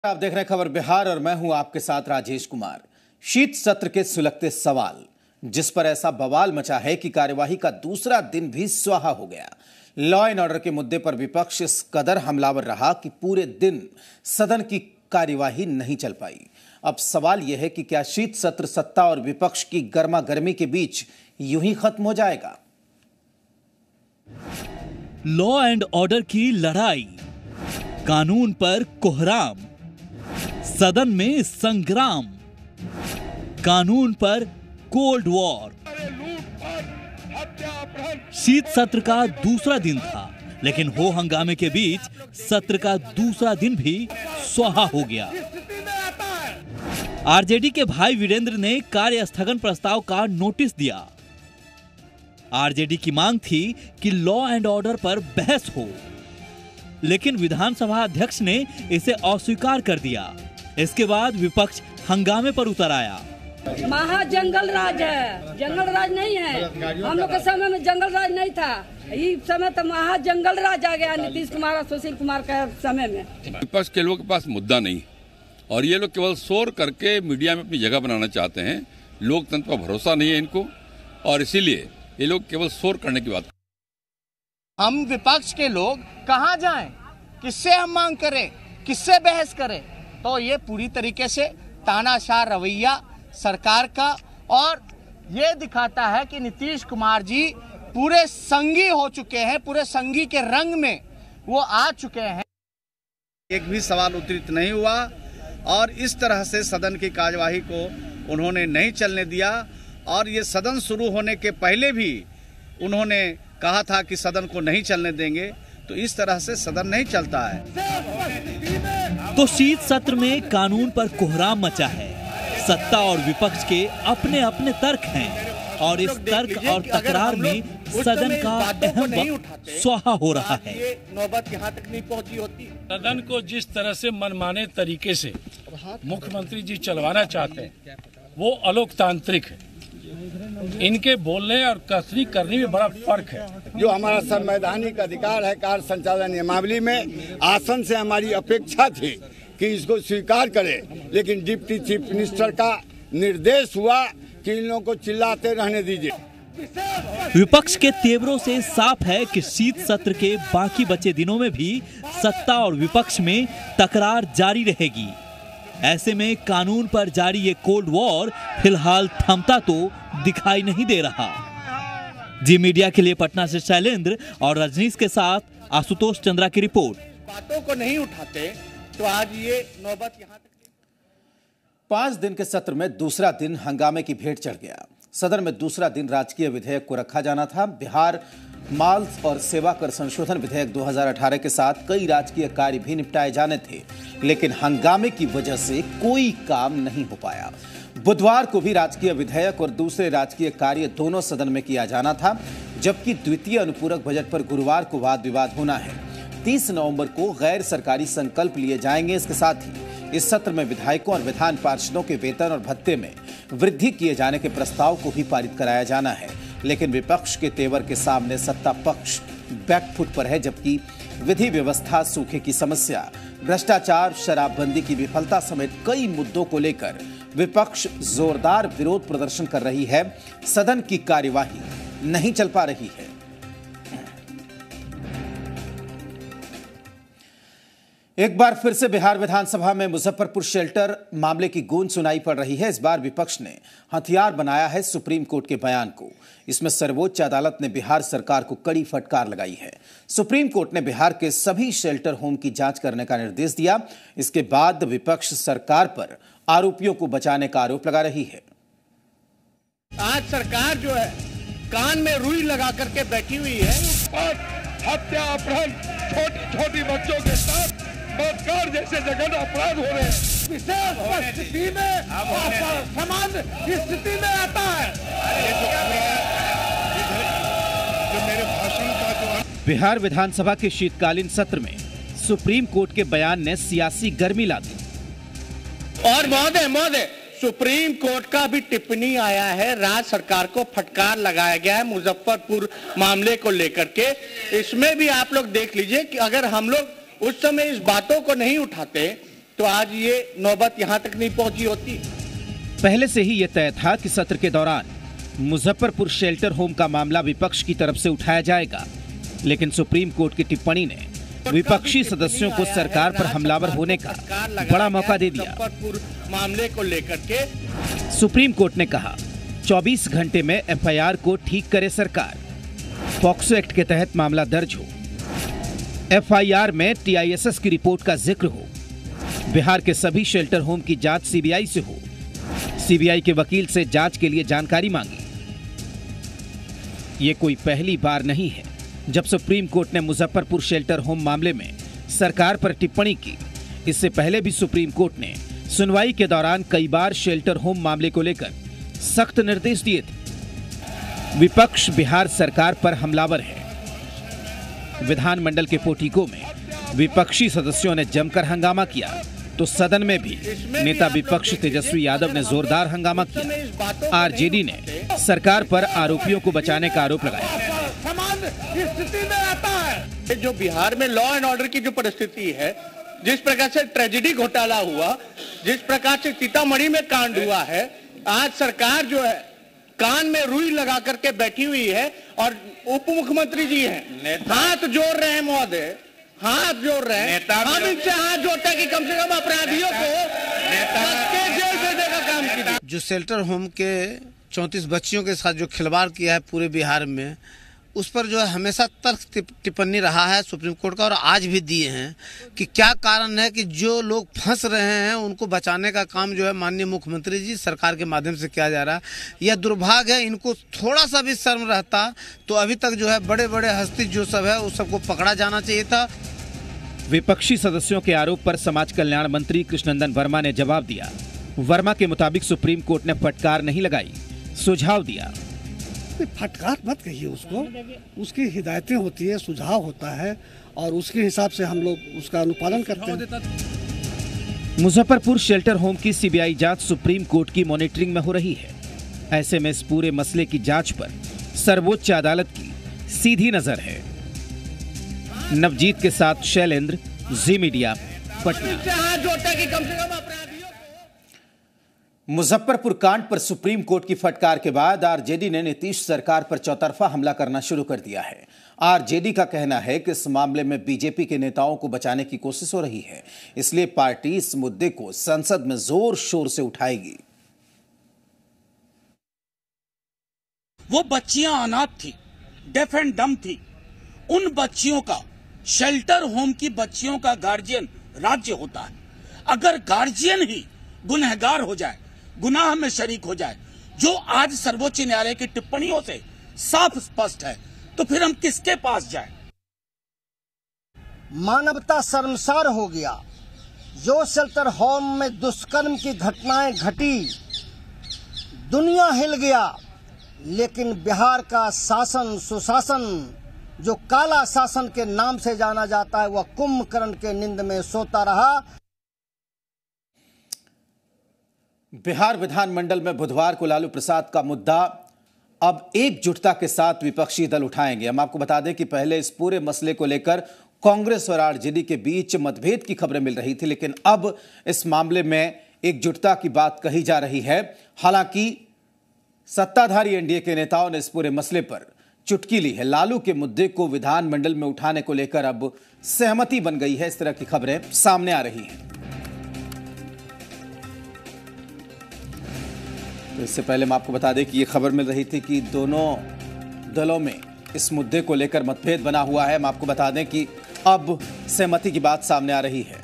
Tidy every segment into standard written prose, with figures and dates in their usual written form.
आप देख रहे हैं खबर बिहार और मैं हूं आपके साथ राजेश कुमार। शीत सत्र के सुलगते सवाल, जिस पर ऐसा बवाल मचा है कि कार्यवाही का दूसरा दिन भी स्वाहा हो गया। लॉ एंड ऑर्डर के मुद्दे पर विपक्ष इस कदर हमलावर रहा कि पूरे दिन सदन की कार्यवाही नहीं चल पाई। अब सवाल यह है कि क्या शीत सत्र सत्ता और विपक्ष की गर्मा गर्मी के बीच यूं ही खत्म हो जाएगा? लॉ एंड ऑर्डर की लड़ाई, कानून पर कोहराम, सदन में संग्राम, कानून पर कोल्ड वॉर। शीत सत्र का दूसरा दिन था, लेकिन हो हंगामे के बीच सत्र का दूसरा दिन भी स्वाहा हो गया। आरजेडी के भाई वीरेंद्र ने कार्य स्थगन प्रस्ताव का नोटिस दिया। आरजेडी की मांग थी कि लॉ एंड ऑर्डर पर बहस हो, लेकिन विधानसभा अध्यक्ष ने इसे अस्वीकार कर दिया। इसके बाद विपक्ष हंगामे पर उतर आया। महाजंगल राज है, जंगल राज नहीं है। हम लोग के समय में जंगल राज नहीं था, इस समय तो महाजंगल राज आ गया नीतीश कुमार और सुशील कुमार के समय में। विपक्ष के लोगों के पास मुद्दा नहीं और ये लोग केवल शोर करके मीडिया में अपनी जगह बनाना चाहते हैं। लोकतंत्र पर भरोसा नहीं है इनको और इसीलिए ये लोग केवल शोर करने की बात। हम विपक्ष के लोग कहां जाएं, किससे हम मांग करें, किससे बहस करें? तो ये पूरी तरीके से तानाशाह रवैया सरकार का और ये दिखाता है कि नीतीश कुमार जी पूरे संगी हो चुके हैं, पूरे संगी के रंग में वो आ चुके हैं। एक भी सवाल उत्तरित नहीं हुआ और इस तरह से सदन की कार्यवाही को उन्होंने नहीं चलने दिया और ये सदन शुरू होने के पहले भी उन्होंने कहा था कि सदन को नहीं चलने देंगे। तो इस तरह से सदन नहीं चलता है। तो शीत सत्र में कानून पर कोहराम मचा है। सत्ता और विपक्ष के अपने अपने तर्क हैं और इस तर्क और तकरार में सदन का अहम वक्त स्वाहा हो रहा है। नौबत यहाँ तक नहीं पहुँची होती। सदन को जिस तरह से मनमाने तरीके से मुख्यमंत्री जी चलवाना चाहते हैं वो अलोकतांत्रिक है। इनके बोलने और कसरी करने में बड़ा फर्क है। जो हमारा संवैधानिक अधिकार है कार्य संचालन नियमावली में, आसन से हमारी अपेक्षा थी कि इसको स्वीकार करे, लेकिन डिप्टी चीफ मिनिस्टर का निर्देश हुआ कि इन लोगों को चिल्लाते रहने दीजिए। विपक्ष के तेवरों से साफ है कि शीत सत्र के बाकी बचे दिनों में भी सत्ता और विपक्ष में तकरार जारी रहेगी। ऐसे में कानून पर जारी ये कोल्ड वॉर फिलहाल थमता तो दिखाई नहीं दे रहा। जी मीडिया के लिए पटना से शैलेंद्र और रजनीश के साथ आशुतोष चंद्रा की रिपोर्ट। बातों को नहीं उठाते तो आज ये नौबत यहाँ तक। 5 दिन के सत्र में दूसरा दिन हंगामे की भेंट चढ़ गया। सदन में दूसरा दिन राजकीय विधेयक को रखा जाना था। बिहार माल और सेवा कर संशोधन विधेयक 2018 के साथ कई राजकीय कार्य भी निपटाए जाने थे, लेकिन हंगामे की वजह से कोई काम नहीं हो पाया। बुधवार को भी राजकीय विधेयक और दूसरे राजकीय कार्य दोनों सदन में किया जाना था, जबकि द्वितीय अनुपूरक बजट पर गुरुवार को वाद विवाद होना है। 30 नवंबर को गैर सरकारी संकल्प लिए जाएंगे। इसके साथ ही इस सत्र में विधायकों और विधान पार्षदों के वेतन और भत्ते में वृद्धि किए जाने के प्रस्ताव को भी पारित कराया जाना है, लेकिन विपक्ष के तेवर के सामने सत्ता पक्ष बैकफुट पर है, जबकि विधि व्यवस्था, सूखे की समस्या, भ्रष्टाचार, शराबबंदी की विफलता समेत कई मुद्दों को लेकर विपक्ष जोरदार विरोध प्रदर्शन कर रही है। सदन की कार्यवाही नहीं चल पा रही है। एक बार फिर से बिहार विधानसभा में मुजफ्फरपुर शेल्टर मामले की गूंज सुनाई पड़ रही है। इस बार विपक्ष ने हथियार बनाया है सुप्रीम कोर्ट के बयान को। इसमें सर्वोच्च अदालत ने बिहार सरकार को कड़ी फटकार लगाई है। सुप्रीम कोर्ट ने बिहार के सभी शेल्टर होम की जांच करने का निर्देश दिया। इसके बाद विपक्ष सरकार पर आरोपियों को बचाने का आरोप लगा रही है। आज सरकार जो है कान में रुई लगा करके बैठी हुई है। हत्या, अपहरण, छोटी छोटी बच्चों के साथ बलात्कार जैसे जघन्य अपराध हो रहे हैं। विशेष परिस्थिति में सामान्य स्थिति में आता है। जो मेरे भाषण का जो बिहार विधानसभा के शीतकालीन सत्र में सुप्रीम कोर्ट के बयान ने सियासी गर्मी ला दी। और महोदय सुप्रीम कोर्ट का भी टिप्पणी आया है। राज्य सरकार को फटकार लगाया गया है मुजफ्फरपुर मामले को लेकर के। इसमें भी आप लोग देख लीजिए कि अगर हम लोग उस समय इस बातों को नहीं उठाते तो आज ये नौबत यहाँ तक नहीं पहुंची होती। पहले से ही यह तय था कि सत्र के दौरान मुजफ्फरपुर शेल्टर होम का मामला विपक्ष की तरफ से उठाया जाएगा, लेकिन सुप्रीम कोर्ट की टिप्पणी ने विपक्षी सदस्यों को सरकार पर हमलावर होने का बड़ा मौका दे दिया। मामले को लेकर के सुप्रीम कोर्ट ने कहा 24 घंटे में एफआईआर को ठीक करे सरकार, पॉक्सो एक्ट के तहत मामला दर्ज हो, एफआईआर में टीआईएसएस की रिपोर्ट का जिक्र हो, बिहार के सभी शेल्टर होम की जांच सीबीआई से हो, सीबीआई के वकील से जांच के लिए जानकारी मांगी। ये कोई पहली बार नहीं है जब सुप्रीम कोर्ट ने मुजफ्फरपुर शेल्टर होम मामले में सरकार पर टिप्पणी की। इससे पहले भी सुप्रीम कोर्ट ने सुनवाई के दौरान कई बार शेल्टर होम मामले को लेकर सख्त निर्देश दिए थे। विपक्ष बिहार सरकार पर हमलावर है। विधानमंडल के पोटीको में विपक्षी सदस्यों ने जमकर हंगामा किया तो सदन में भी नेता विपक्ष तेजस्वी यादव ने जोरदार हंगामा किया। आरजेडी ने सरकार पर आरोपियों को बचाने का आरोप लगाया। स्थिति में आता है जो बिहार में लॉ एंड ऑर्डर की जो परिस्थिति है, जिस प्रकार से ट्रेजेडी घोटाला हुआ, जिस प्रकार से सीतामढ़ी में कांड हुआ है, आज सरकार जो है कान में रुई लगा करके बैठी हुई है और उप मुख्यमंत्री जी हैं हाथ जोड़ रहे हैं महोदय, हाथ जोड़ रहे हैं। हम इनसे हाथ जोड़ते हैं कि कम से कम अपराधियों को जेल भेजने का काम कीजिए। जो शेल्टर होम के 34 बच्चियों के साथ जो खिलवाड़ किया है पूरे बिहार में, उस पर जो है हमेशा तर्क टिप्पणी रहा है सुप्रीम कोर्ट का, और आज भी दिए हैं कि क्या कारण है कि जो लोग फंस रहे हैं उनको बचाने का काम जो है माननीय मुख्यमंत्री जी सरकार के माध्यम से किया जा रहा है। यह दुर्भाग्य है, इनको थोड़ा सा भी शर्म रहता तो अभी तक जो है बड़े बड़े हस्ती जो सब है उस सबको पकड़ा जाना चाहिए था। विपक्षी सदस्यों के आरोप पर समाज कल्याण मंत्री कृष्णनंदन वर्मा ने जवाब दिया। वर्मा के मुताबिक सुप्रीम कोर्ट ने फटकार नहीं लगाई, सुझाव दिया। फटकार मत कहिए उसको, उसकी हिदायतें होती है, सुझाव होता है और उसके हिसाब से हम लोग उसका अनुपालन करते हैं। मुजफ्फरपुर शेल्टर होम की सीबीआई जांच सुप्रीम कोर्ट की मॉनिटरिंग में हो रही है। ऐसे में इस पूरे मसले की जांच पर सर्वोच्च अदालत की सीधी नजर है। नवजीत के साथ शैलेंद्र, जी मीडिया, पटना। मुजफ्फरपुर कांड पर सुप्रीम कोर्ट की फटकार के बाद आरजेडी ने नीतीश सरकार पर चौतरफा हमला करना शुरू कर दिया है। आरजेडी का कहना है कि इस मामले में बीजेपी के नेताओं को बचाने की कोशिश हो रही है, इसलिए पार्टी इस मुद्दे को संसद में जोर शोर से उठाएगी। वो बच्चियां अनाथ थी, डेफ एंड डम थी। उन बच्चियों का, शेल्टर होम की बच्चियों का गार्जियन राज्य होता है। अगर गार्जियन ही गुनहगार हो जाए, गुनाह में शरीक हो जाए, जो आज सर्वोच्च न्यायालय की टिप्पणियों से साफ स्पष्ट है, तो फिर हम किसके पास जाएं? मानवता शर्मसार हो गया। जो शेल्टर होम में दुष्कर्म की घटनाएं घटी, दुनिया हिल गया, लेकिन बिहार का शासन सुशासन जो काला शासन के नाम से जाना जाता है, वह कुंभकर्ण के नींद में सोता रहा। बिहार विधानमंडल में बुधवार को लालू प्रसाद का मुद्दा अब एकजुटता के साथ विपक्षी दल उठाएंगे। हम आपको बता दें कि पहले इस पूरे मसले को लेकर कांग्रेस और आरजेडी के बीच मतभेद की खबरें मिल रही थी, लेकिन अब इस मामले में एकजुटता की बात कही जा रही है। हालांकि सत्ताधारी एनडीए के नेताओं ने इस पूरे मसले पर चुटकी ली है। लालू के मुद्दे को विधानमंडल में उठाने को लेकर अब सहमति बन गई है। इस तरह की खबरें सामने आ रही हैं। तो इससे पहले मैं आपको बता दें कि ये खबर मिल रही थी कि दोनों दलों में इस मुद्दे को लेकर मतभेद बना हुआ है। हम आपको बता दें कि अब सहमति की बात सामने आ रही है।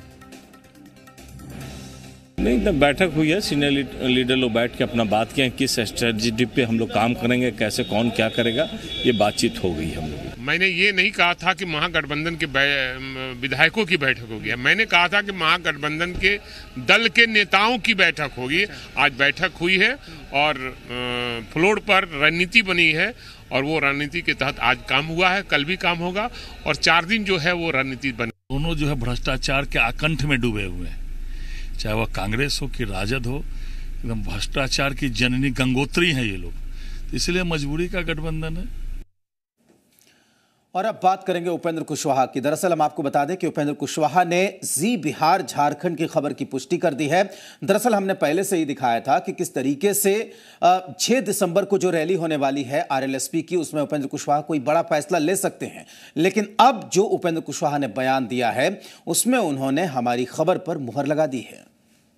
नहीं, तो बैठक हुई है, सीनियर लीडर लोग बैठ के अपना बात किए, किस स्ट्रेटजी पे हम लोग काम करेंगे, कैसे कौन क्या करेगा, ये बातचीत हो गई हम लोग। मैंने ये नहीं कहा था कि महागठबंधन के विधायकों की बैठक होगी, मैंने कहा था कि महागठबंधन के दल के नेताओं की बैठक होगी। आज बैठक हुई है और फ्लोर पर रणनीति बनी है और वो रणनीति के तहत आज काम हुआ है, कल भी काम होगा और 4 दिन जो है वो रणनीति बनी। दोनों जो है भ्रष्टाचार के आकंठ में डूबे हुए हैं, चाहे वह कांग्रेस हो कि राजद हो, एकदम भ्रष्टाचार की जननी गंगोत्री हैं ये लोग, इसलिए मजबूरी का गठबंधन है। और अब बात करेंगे उपेंद्र कुशवाहा की। दरअसल हम आपको बता दें कि उपेंद्र कुशवाहा ने जी बिहार झारखंड की खबर की पुष्टि कर दी है। दरअसल हमने पहले से ही दिखाया था कि किस तरीके से 6 दिसंबर को जो रैली होने वाली है आरएलएसपी की, उसमें उपेंद्र कुशवाहा कोई बड़ा फैसला ले सकते हैं। लेकिन अब जो उपेंद्र कुशवाहा ने बयान दिया है उसमें उन्होंने हमारी खबर पर मुहर लगा दी है।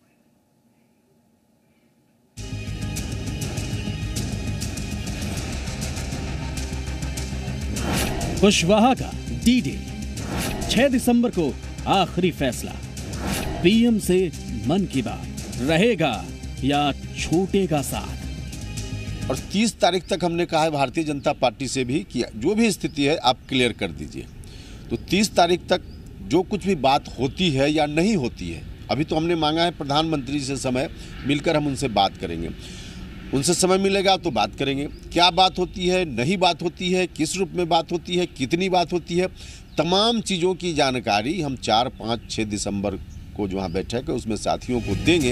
कुशवाहा का डी-डे, 6 दिसंबर को आखिरी फैसला, पीएम से मन की बात, रहेगा या छूटेगा साथ। और 30 तारीख तक हमने कहा है भारतीय जनता पार्टी से भी कि जो भी स्थिति है आप क्लियर कर दीजिए। तो 30 तारीख तक जो कुछ भी बात होती है या नहीं होती है, अभी तो हमने मांगा है प्रधानमंत्री से समय, मिलकर हम उनसे बात करेंगे। उनसे समय मिलेगा तो बात करेंगे, क्या बात होती है, नहीं बात होती है, किस रूप में बात होती है, कितनी बात होती है, तमाम चीज़ों की जानकारी हम 4, 5, 6 दिसंबर को जो वहाँ बैठक है उसमें साथियों को देंगे।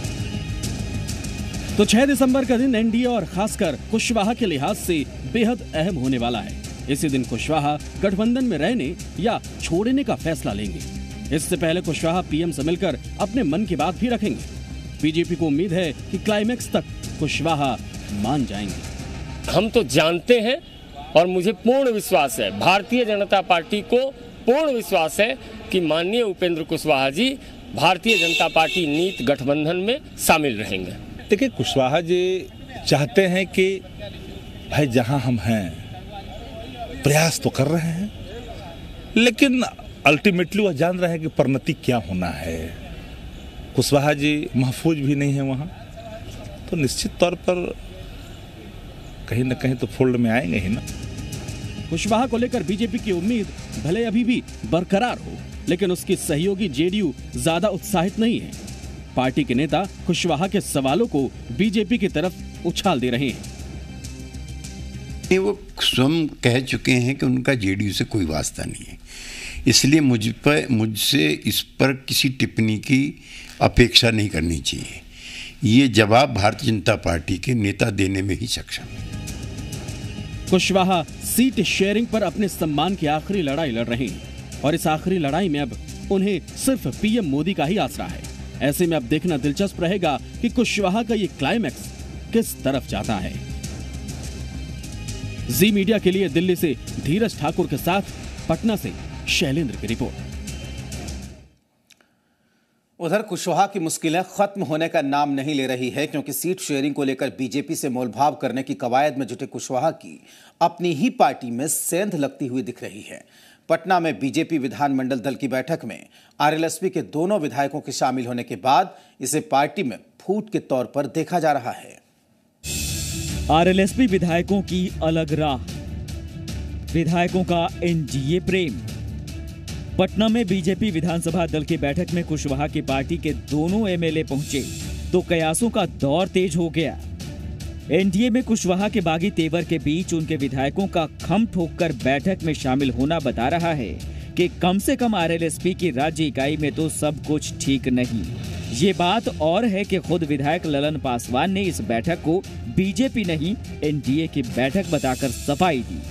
तो 6 दिसंबर का दिन एनडीए और खासकर कुशवाहा के लिहाज से बेहद अहम होने वाला है। इसी दिन कुशवाहा गठबंधन में रहने या छोड़ने का फैसला लेंगे। इससे पहले कुशवाहा पीएम से मिलकर अपने मन की बात भी रखेंगे। बीजेपी को उम्मीद है कि क्लाइमेक्स तक कुशवाहा मान जाएंगे। हम तो जानते हैं और मुझे पूर्ण विश्वास है, भारतीय जनता पार्टी को पूर्ण विश्वास है कि माननीय उपेंद्र कुशवाहा जी भारतीय जनता पार्टी नीत गठबंधन में शामिल रहेंगे। देखिए, कुशवाहा जी चाहते हैं कि भाई जहां हम हैं प्रयास तो कर रहे हैं, लेकिन अल्टीमेटली वह जान रहे हैं कि परिणति क्या होना है। कुशवाहा जी महफूज भी नहीं है वहाँ, तो निश्चित तौर पर कहीं न कहीं तो फोल्ड में आएंगे ही ना। कुशवाहा को लेकर बीजेपी की उम्मीद भले अभी भी बरकरार हो, लेकिन उसकी सहयोगी जेडीयू ज्यादा उत्साहित नहीं है। पार्टी के नेता कुशवाहा के सवालों को बीजेपी की तरफ उछाल दे रहे हैं। वो स्वयं कह चुके हैं कि उनका जेडीयू से कोई वास्ता नहीं है, इसलिए मुझसे इस पर किसी टिप्पणी की अपेक्षा नहीं करनी चाहिए। ये जवाब भारतीय जनता पार्टी के नेता देने में ही सक्षम है। कुशवाहा सीट शेयरिंग पर अपने सम्मान की आखिरी लड़ाई लड़ रहे हैं और इस आखिरी लड़ाई में अब उन्हें सिर्फ पीएम मोदी का ही आसरा है। ऐसे में अब देखना दिलचस्प रहेगा कि कुशवाहा का ये क्लाइमेक्स किस तरफ जाता है। जी मीडिया के लिए दिल्ली से धीरज ठाकुर के साथ पटना से शैलेंद्र की रिपोर्ट। उधर कुशवाहा की मुश्किलें खत्म होने का नाम नहीं ले रही है, क्योंकि सीट शेयरिंग को लेकर बीजेपी से मोलभाव करने की कवायद में जुटे कुशवाहा की अपनी ही पार्टी में सेंध लगती हुई दिख रही है। पटना में बीजेपी विधानमंडल दल की बैठक में आरएलएसपी के दोनों विधायकों के शामिल होने के बाद इसे पार्टी में फूट के तौर पर देखा जा रहा है। आरएलएसपी विधायकों की अलग राह, विधायकों का एनडीए प्रेम। पटना में बीजेपी विधानसभा दल की बैठक में कुशवाहा की पार्टी के दोनों एमएलए पहुंचे तो कयासों का दौर तेज हो गया। एनडीए में कुशवाहा के बागी तेवर के बीच उनके विधायकों का खम ठोककर बैठक में शामिल होना बता रहा है कि कम से कम आरएलएसपी की राज्य इकाई में तो सब कुछ ठीक नहीं। ये बात और है कि खुद विधायक ललन पासवान ने इस बैठक को बीजेपी नहीं एनडीए की बैठक बताकर सफाई दी।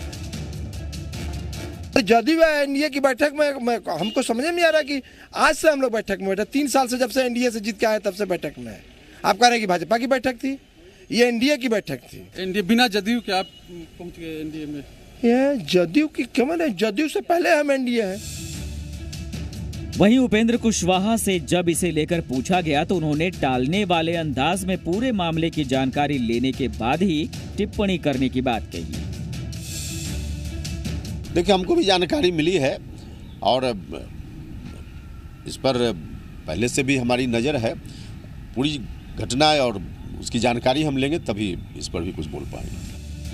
जदयू एनडीए की बैठक में हमको समझ में नहीं आ रहा कि आज से हम लोग बैठक में बैठे, 3 साल से जब से एनडीए से जीत के आए तब से बैठक में है। आप कह रहे हैं कि भाजपा की बैठक थी, ये एनडीए की बैठक थी। एनडीए बिना जदयू के आप पहुंच गए एनडीए में। ये जदयू की क्या माने, जदयू से पहले हम एनडीए हैं। वहीं उपेंद्र कुशवाहा से जब इसे लेकर पूछा गया तो उन्होंने टालने वाले अंदाज में पूरे मामले की जानकारी लेने के बाद ही टिप्पणी करने की बात कही। देखिए, हमको भी जानकारी मिली है और इस पर पहले से भी हमारी नज़र है। पूरी घटना और उसकी जानकारी हम लेंगे तभी इस पर भी कुछ बोल पाएंगे।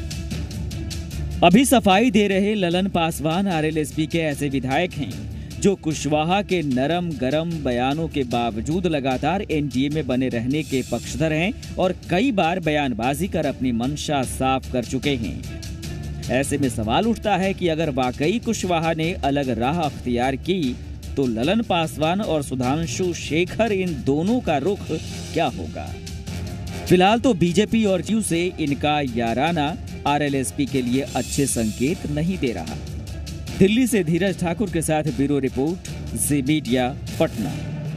अभी सफाई दे रहे ललन पासवान आरएलएसपी के ऐसे विधायक हैं जो कुशवाहा के नरम गरम बयानों के बावजूद लगातार एनडीए में बने रहने के पक्षधर हैं और कई बार बयानबाजी कर अपनी मंशा साफ कर चुके हैं। ऐसे में सवाल उठता है कि अगर वाकई कुशवाहा ने अलग राह अख्तियार की तो ललन पासवान और सुधांशु शेखर इन दोनों का रुख क्या होगा। फिलहाल तो बीजेपी और जदयू से इनका याराना आरएलएसपी के लिए अच्छे संकेत नहीं दे रहा। दिल्ली से धीरज ठाकुर के साथ bureau report, Zee media, Patna.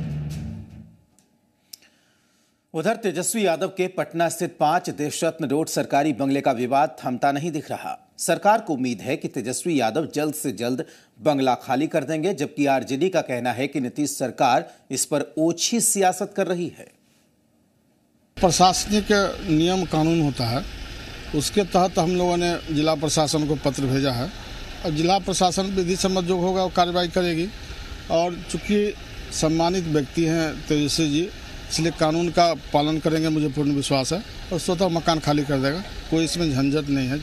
उधर तेजस्वी यादव के पटना स्थित 5 देशरत्न रोड सरकारी बंगले का विवाद थमता नहीं दिख रहा। सरकार को उम्मीद है कि तेजस्वी यादव जल्द से जल्द बंगला खाली कर देंगे, जबकि आरजेडी का कहना है कि नीतीश सरकार इस पर ओछी सियासत कर रही है। प्रशासनिक नियम कानून होता है, उसके तहत हम लोगों ने जिला प्रशासन को पत्र भेजा है और जिला प्रशासन विधि सम्मत जो होगा वो कार्रवाई करेगी। और चूंकि सम्मानित व्यक्ति हैं तेजस्वी जी, इसलिए कानून का पालन करेंगे, मुझे पूर्ण विश्वास है, और स्वतः मकान खाली कर देगा, कोई इसमें झंझट नहीं है।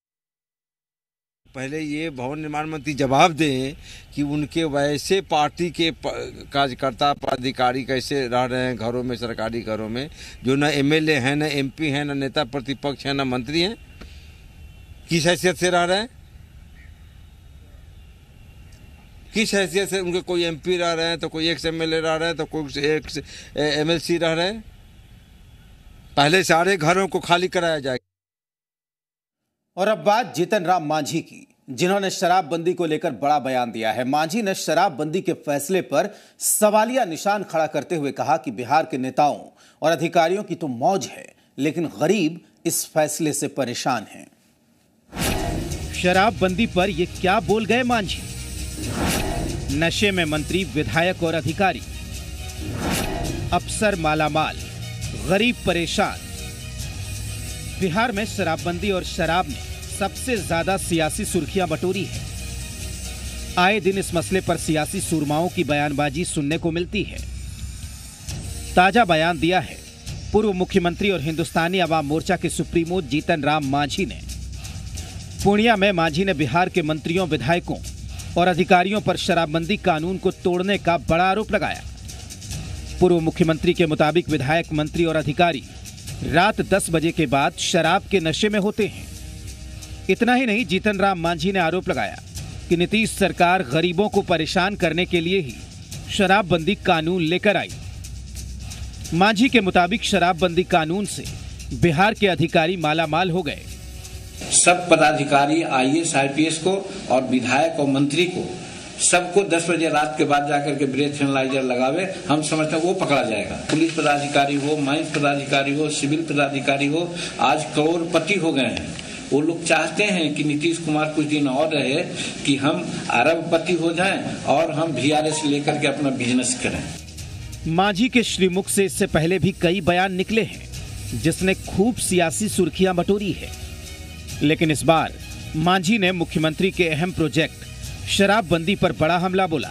पहले ये भवन निर्माण मंत्री जवाब दें कि उनके वैसे पार्टी के कार्यकर्ता पदाधिकारी कैसे रह रहे हैं घरों में, सरकारी घरों में, जो न एमएलए हैं, न एमपी हैं, न नेता प्रतिपक्ष हैं, न मंत्री हैं, किस हैसियत से रह रहे हैं, किस हैसियत से उनके कोई एमपी रह रहे हैं, तो कोई एक्स एमएलए रह रहे हैं, तो कोई एक्स एमएलसी रह रहे हैं। पहले सारे घरों को खाली कराया जाए। और अब बात जीतन राम मांझी की, जिन्होंने शराबबंदी को लेकर बड़ा बयान दिया है। मांझी ने शराबबंदी के फैसले पर सवालिया निशान खड़ा करते हुए कहा कि बिहार के नेताओं और अधिकारियों की तो मौज है, लेकिन गरीब इस फैसले से परेशान हैं। शराबबंदी पर ये क्या बोल गए मांझी? नशे में मंत्री, विधायक और अधिकारी, अफसर मालामाल, गरीब परेशान। बिहार में शराबबंदी और शराब ने सबसे ज्यादा सियासी सुर्खियां बटोरी है। आए दिन इस मसले पर सियासी सुरमाओं की बयानबाजी सुनने को मिलती है। ताजा बयान दिया है पूर्व मुख्यमंत्री और हिंदुस्तानी अवाम मोर्चा के सुप्रीमो जीतन राम मांझी ने। पूर्णिया में मांझी ने बिहार के मंत्रियों, विधायकों और अधिकारियों पर शराबबंदी कानून को तोड़ने का बड़ा आरोप लगाया। पूर्व मुख्यमंत्री के मुताबिक विधायक, मंत्री और अधिकारी रात 10 बजे के बाद शराब के नशे में होते हैं। इतना ही नहीं, जीतन राम मांझी ने आरोप लगाया कि नीतीश सरकार गरीबों को परेशान करने के लिए ही शराबबंदी कानून लेकर आई। मांझी के मुताबिक शराबबंदी कानून से बिहार के अधिकारी मालामाल हो गए। सब पदाधिकारी, आईएएस, आईपीएस को और विधायक और मंत्री को सबको 10 बजे रात के बाद जाकर के ब्रेथ एनालाइजर लगावे, हम समझते हैं वो पकड़ा जाएगा। पुलिस पदाधिकारी हो, माइंस पदाधिकारी हो, सिविल पदाधिकारी हो, आज करोड़पति हो गए हैं। वो लोग चाहते हैं कि नीतीश कुमार कुछ दिन और रहे कि हम अरबपति हो जाएं और हम वीआरएस लेकर के अपना बिजनेस करें। मांझी के श्रीमुख से इससे पहले भी कई बयान निकले हैं, जिसने खूब सियासी सुर्खियां बटोरी है। लेकिन इस बार मांझी ने मुख्यमंत्री के अहम प्रोजेक्ट शराबबंदी पर बड़ा हमला बोला।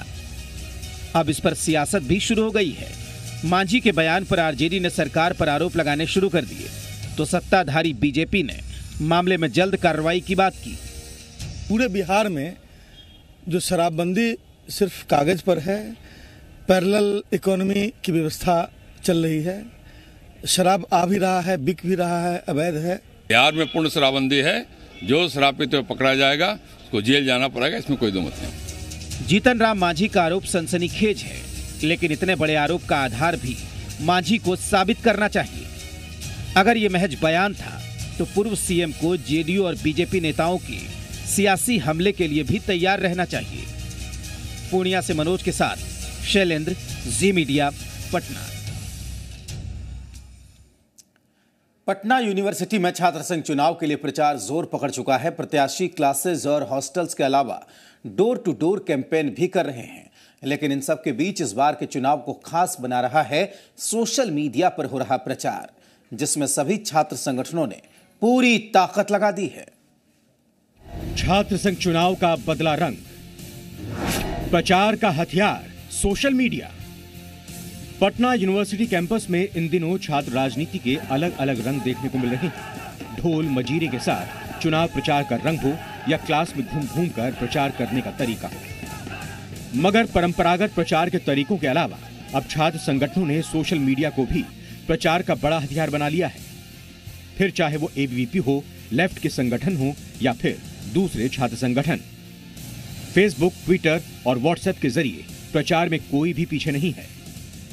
अब इस पर सियासत भी शुरू हो गई है। मांझी के बयान पर आरजेडी ने सरकार पर आरोप लगाने शुरू कर दिए, तो सत्ताधारी बीजेपी ने मामले में जल्द कार्रवाई की बात की। पूरे बिहार में जो शराबबंदी सिर्फ कागज पर है, पैरेलल इकोनॉमी की व्यवस्था चल रही है, शराब आ भी रहा है, बिक भी रहा है, अवैध है। बिहार में पूर्ण शराबबंदी है, जो शराब पीते हुए पकड़ा जाएगा उसको जेल जाना पड़ेगा, इसमें कोई दो मत नहीं। जीतन राम मांझी का आरोप सनसनीखेज है, लेकिन इतने बड़े आरोप का आधार भी मांझी को साबित करना चाहिए। अगर ये महज बयान था तो पूर्व सीएम को जेडीयू और बीजेपी नेताओं के सियासी हमले के लिए भी तैयार रहना चाहिए। पूर्णिया से मनोज के साथ शैलेंद्र, जी मीडिया, पटना। पटना यूनिवर्सिटी में छात्र संघ चुनाव के लिए प्रचार जोर पकड़ चुका है। प्रत्याशी क्लासेज और हॉस्टल्स के अलावा डोर टू डोर कैंपेन भी कर रहे हैं। लेकिन इन सब के बीच इस बार के चुनाव को खास बना रहा है सोशल मीडिया पर हो रहा प्रचार, जिसमें सभी छात्र संगठनों ने पूरी ताकत लगा दी है। छात्र संघ चुनाव का बदला रंग, प्रचार का हथियार social media. Patna university campus में इन दिनों छात्र राजनीति के अलग अलग रंग देखने को मिल रहे हैं। ढोल मजीरे के साथ चुनाव प्रचार का रंग हो या क्लास में घूम घूम कर प्रचार करने का तरीका हो। मगर परंपरागत प्रचार के तरीकों के अलावा अब छात्र संगठनों ने सोशल मीडिया को भी प्रचार का बड़ा हथियार बना लिया है। फिर चाहे वो एबीवीपी हो, लेफ्ट के संगठन हो या फिर दूसरे छात्र संगठन, फेसबुक, ट्विटर और व्हाट्सएप के जरिए प्रचार में कोई भी पीछे नहीं है।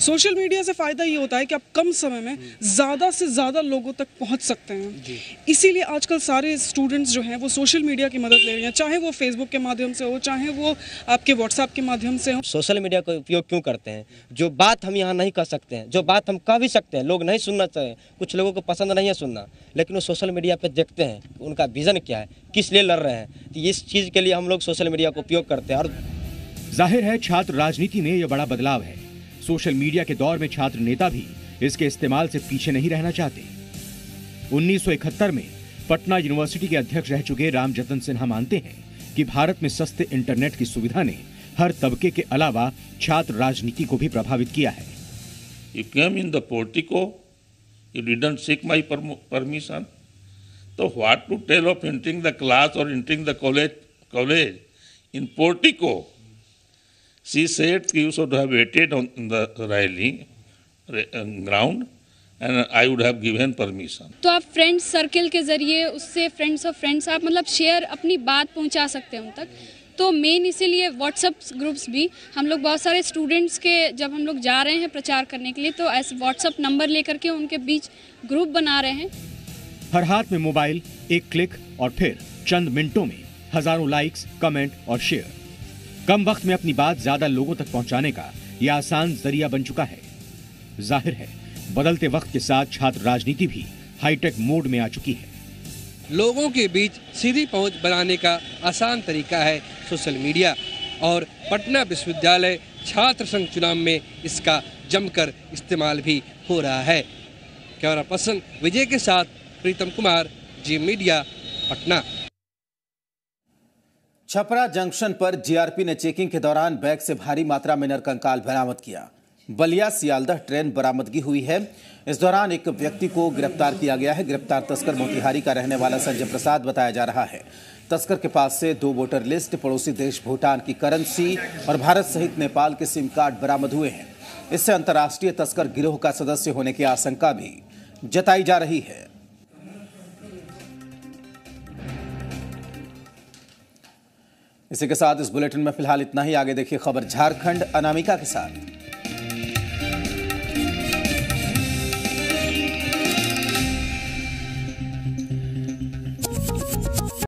सोशल मीडिया से फ़ायदा ये होता है कि आप कम समय में ज़्यादा से ज़्यादा लोगों तक पहुंच सकते हैं। इसीलिए आजकल सारे स्टूडेंट्स जो हैं वो सोशल मीडिया की मदद ले रहे हैं, चाहे वो फेसबुक के माध्यम से हो, चाहे वो आपके व्हाट्सएप के माध्यम से हो। सोशल मीडिया का उपयोग क्यों करते हैं? जो बात हम यहाँ नहीं कर सकते हैं, जो बात हम कह भी सकते हैं, लोग नहीं सुनना चाहिए, कुछ लोगों को पसंद नहीं है सुनना, लेकिन वो सोशल मीडिया पर देखते हैं उनका विज़न क्या है, किस लिए लड़ रहे हैं, तो इस चीज़ के लिए हम लोग सोशल मीडिया का उपयोग करते हैं। और जाहिर है छात्र राजनीति में यह बड़ा बदलाव है। सोशल मीडिया के दौर में छात्र नेता भी इसके इस्तेमाल से पीछे नहीं रहना चाहते। 1971 में पटना यूनिवर्सिटी के अध्यक्ष रह चुके राम जतन सिन्हा मानते हैं कि भारत में सस्ते इंटरनेट की सुविधा ने हर तबके के अलावा छात्र राजनीति को भी प्रभावित किया है। You came in the portico, you didn't seek my permission. So what to tell of entering the class or entering the college in portico? She said you should have waited on the railing ground and I would have given permission. तो आप friends circle के जरिए उससे friends of friends आप मतलब share अपनी बात पहुंचा सकते हैं उन तक। तो मेन इसीलिए व्हाट्सएप ग्रुप्स भी हम लोग बहुत सारे स्टूडेंट्स के जब हम लोग जा रहे हैं प्रचार करने के लिए तो ऐसे व्हाट्सएप नंबर लेकर के उनके बीच ग्रुप बना रहे हैं। हर हाथ में मोबाइल, एक क्लिक और फिर चंद मिनटों में हजारों लाइक्स, कमेंट और शेयर। कम वक्त में अपनी बात ज्यादा लोगों तक पहुंचाने का यह आसान जरिया बन चुका है। जाहिर है बदलते वक्त के साथ छात्र राजनीति भी हाईटेक मोड में आ चुकी है। लोगों के बीच सीधी पहुंच बनाने का आसान तरीका है सोशल मीडिया और पटना विश्वविद्यालय छात्र संघ चुनाव में इसका जमकर इस्तेमाल भी हो रहा है। कैमरा पर्सन विजय के साथ प्रीतम कुमार, जी मीडिया, पटना। छपरा जंक्शन पर जीआरपी ने चेकिंग के दौरान बैग से भारी मात्रा में नरकंकाल बरामद किया। बलिया सियालदह ट्रेन बरामदगी हुई है। इस दौरान एक व्यक्ति को गिरफ्तार किया गया है। गिरफ्तार तस्कर मोतिहारी का रहने वाला संजय प्रसाद बताया जा रहा है। तस्कर के पास से 2 वोटर लिस्ट, पड़ोसी देश भूटान की करेंसी और भारत सहित नेपाल के सिम कार्ड बरामद हुए हैं। इससे अंतर्राष्ट्रीय तस्कर गिरोह का सदस्य होने की आशंका भी जताई जा रही है। इसी के साथ इस बुलेटिन में फिलहाल इतना ही। आगे देखिए खबर झारखंड अनामिका के साथ।